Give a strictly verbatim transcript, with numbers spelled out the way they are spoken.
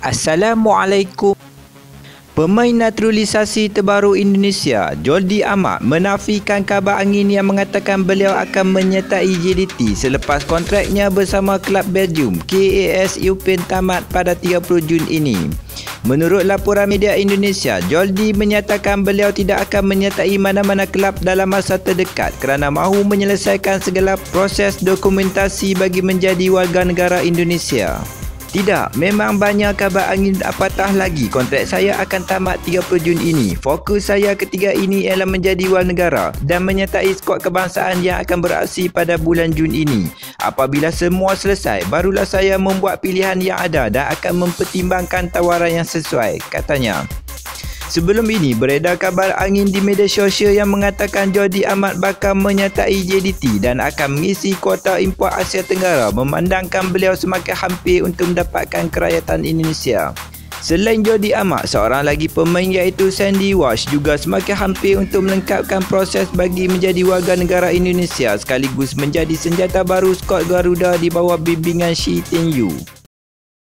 Assalamualaikum. Pemain naturalisasi terbaru Indonesia, Jordi Amat, menafikan kabar angin yang mengatakan beliau akan menyertai J D T selepas kontraknya bersama kelab Belgium K A S Eupen tamat pada tiga puluh Jun ini. Menurut laporan media Indonesia, Jordi menyatakan beliau tidak akan menyertai mana-mana kelab dalam masa terdekat kerana mahu menyelesaikan segala proses dokumentasi bagi menjadi warga negara Indonesia. Tidak, memang banyak kabar angin apatah lagi. Kontrak saya akan tamat tiga puluh Jun ini. Fokus saya ketiga ini ialah menjadi warga negara dan menyertai skuad kebangsaan yang akan beraksi pada bulan Jun ini. Apabila semua selesai, barulah saya membuat pilihan yang ada dan akan mempertimbangkan tawaran yang sesuai, katanya. Sebelum ini, beredar kabar angin di media sosial yang mengatakan Jordi Amat bakal menyertai J D T dan akan mengisi kuota import Asia Tenggara, memandangkan beliau semakin hampir untuk mendapatkan kerakyatan Indonesia. Selain Jordi Amat, seorang lagi pemain iaitu Sandy Walsh juga semakin hampir untuk melengkapkan proses bagi menjadi warga negara Indonesia sekaligus menjadi senjata baru skuad Garuda di bawah bimbingan Shi Tian Yu.